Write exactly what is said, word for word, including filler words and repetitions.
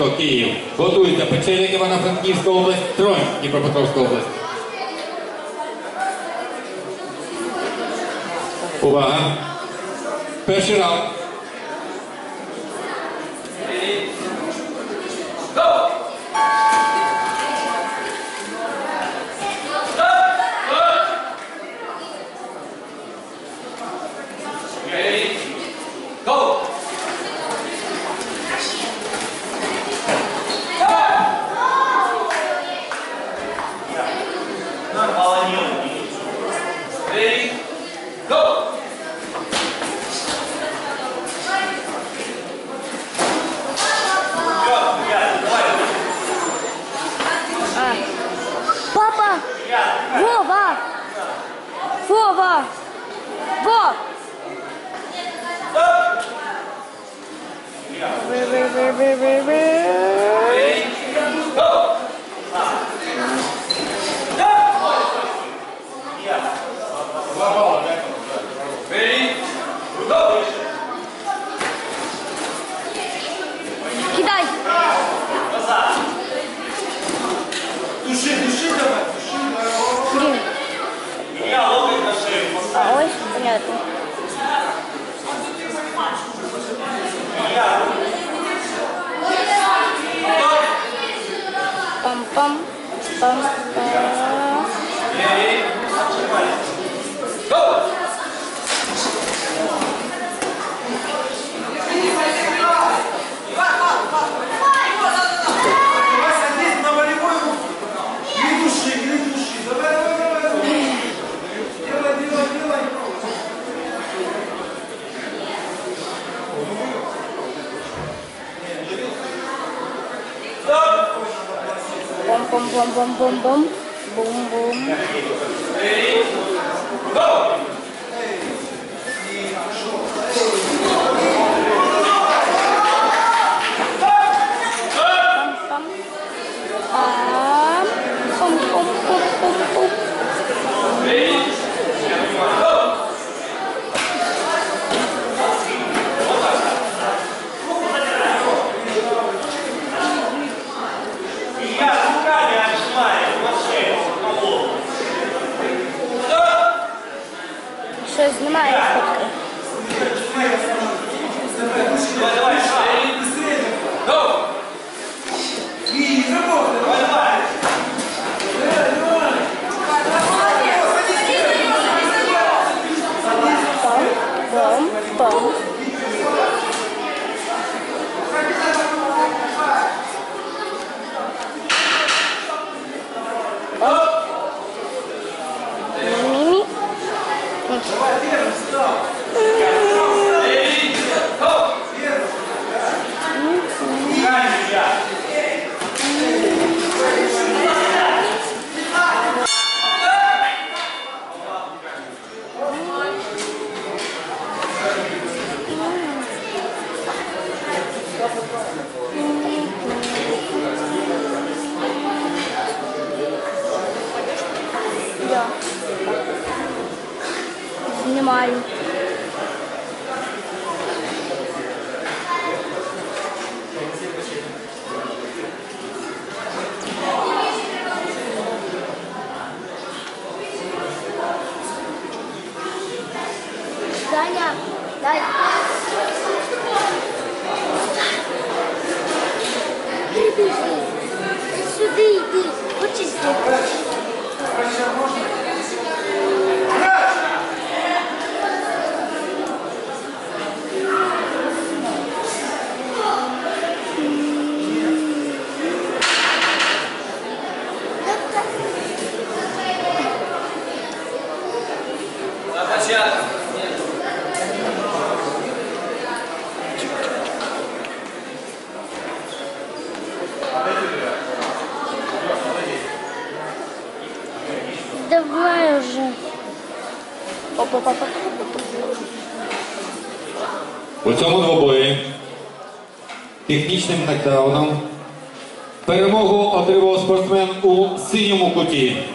місто Київ. Готується Печерник, Івано-Франківська область, Тронь, Дніпропетровська область. Увага! Перший раунд. Папа! Вова! Вова! Вов! Кидай! Души, души давай, души. Блин. Я ловлю на шею. А, ой, понятно. Пам-пам. Пам-пам. Садись на волевой руку. Не души, не души. Давай, давай, давай, давай. Делай, делай, делай. Бом-бом-бом-бом-бом-бом. Бум-бум. Пам-пам. Пам. Пум-пум-пум-пум-пум. Я руками отжимаю на шею. Що знімає фотки? Давай, давай, шаг. Быстрее. Go. И работай. Давай, давай. Пам, пам. Мими. Давай, первый встал. Я. Знімаю. Даня, дай. Іди сюди, йди. Хочеш зробити? Давай уже. Опа-па-па. У цьому двобої технічним нокдауном перемогу отримав спортсмен у синьому куті.